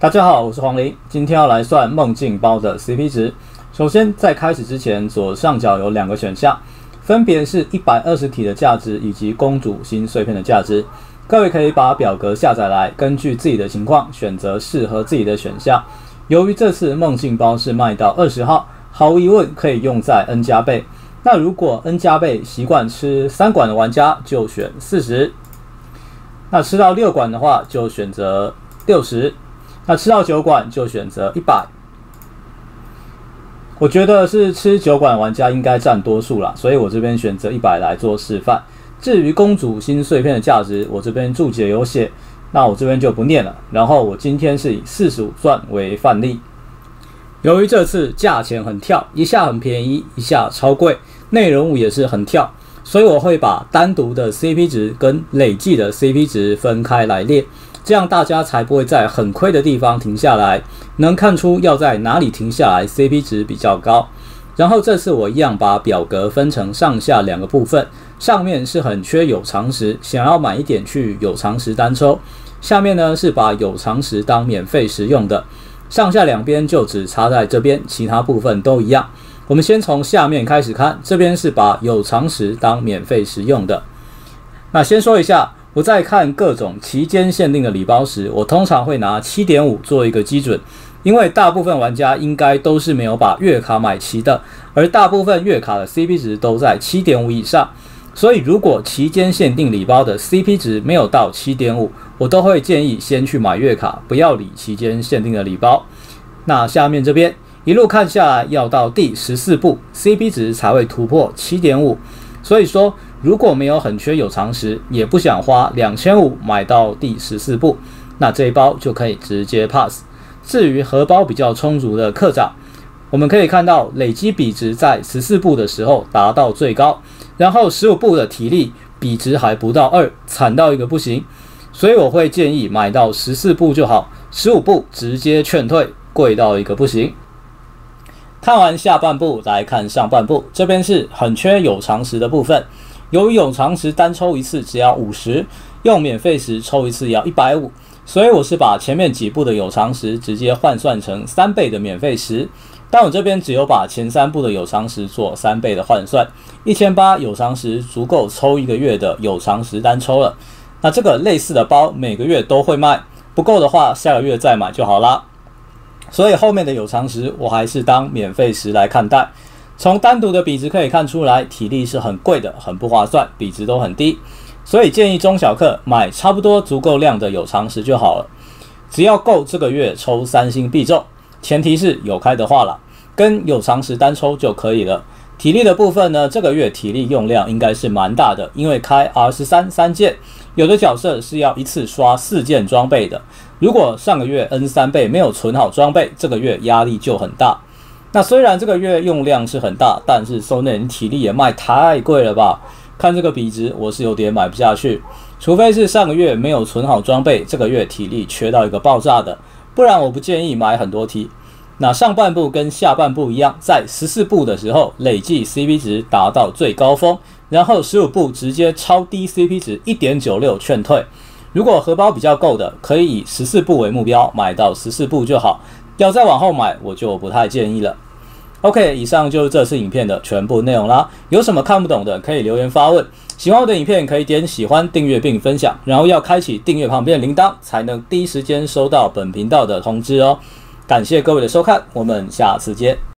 大家好，我是黄林，今天要来算梦境包的 CP 值。首先，在开始之前，左上角有两个选项，分别是120体的价值以及公主心碎片的价值。各位可以把表格下载来，根据自己的情况选择适合自己的选项。由于这次梦境包是卖到20号，毫无疑问可以用在 N 加倍。那如果 N 加倍习惯吃3管的玩家就选40，那吃到6管的话就选择60，那吃到9管就选择100。我觉得是吃9管玩家应该占多数啦，所以我这边选择100来做示范。至于公主心碎片的价值，我这边注解有写，那我这边就不念了。然后我今天是以45钻为范例。由于这次价钱很跳，一下很便宜，一下超贵，内容物也是很跳，所以我会把单独的 CP 值跟累计的 CP 值分开来列，这样大家才不会在很亏的地方停下来，能看出要在哪里停下来 CP 值比较高。然后这次我一样把表格分成上下2个部分，上面是很缺有常识，想要买一点去有常识单抽，下面呢是把有常识当免费使用的。上下两边就只差在这边，其他部分都一样。我们先从下面开始看，这边是把有常识当免费使用的。那先说一下，我在看各种期间限定的礼包时，我通常会拿 7.5 做一个基准，因为大部分玩家应该都是没有把月卡买齐的，而大部分月卡的 CP 值都在 7.5 以上。所以如果期间限定礼包的 CP 值没有到 7.5， 我都会建议先去买月卡，不要理期间限定的礼包。那下面这边一路看下来，要到第14步 CP 值才会突破 7.5。 所以说如果没有很缺有常识，也不想花2500买到第14步，那这一包就可以直接 pass。 至于荷包比较充足的课长，我们可以看到累积比值在14步的时候达到最高，然后15步的体力比值还不到2，惨到一个不行，所以我会建议买到14步就好，15步直接劝退，贵到一个不行。看完下半部来看上半部，这边是很缺有常识的部分。由于有常识单抽一次只要50，用免费时抽一次要150，所以我是把前面几步的有常识直接换算成3倍的免费时。但我这边只有把前3步的有常识做3倍的换算，1800有常识足够抽1个月的有常识单抽了。那这个类似的包每个月都会卖，不够的话下个月再买就好啦。所以后面的有常识我还是当免费时来看待。从单独的比值可以看出来，体力是很贵的，很不划算，比值都很低，所以建议中小客买差不多足够量的有常识就好了，只要够这个月抽3星必中，前提是有开的话啦，跟有常识单抽就可以了。体力的部分呢，这个月体力用量应该是蛮大的，因为开 R13 3件，有的角色是要一次刷4件装备的。如果上个月 N3 倍没有存好装备，这个月压力就很大。那虽然这个月用量是很大，但是收内人体力也卖太贵了吧？看这个比值，我是有点买不下去。除非是上个月没有存好装备，这个月体力缺到一个爆炸的，不然我不建议买很多题。那上半部跟下半部一样，在14步的时候累计 CP 值达到最高峰，然后15步直接超低 CP 值 1.96 劝退。如果荷包比较够的，可以以14步为目标，买到14步就好，要再往后买我就不太建议了。OK， 以上就是这次影片的全部内容啦。有什么看不懂的可以留言发问。喜欢我的影片可以点喜欢、订阅并分享，然后要开启订阅旁边的铃铛，才能第一时间收到本频道的通知哦。感谢各位的收看，我们下次见。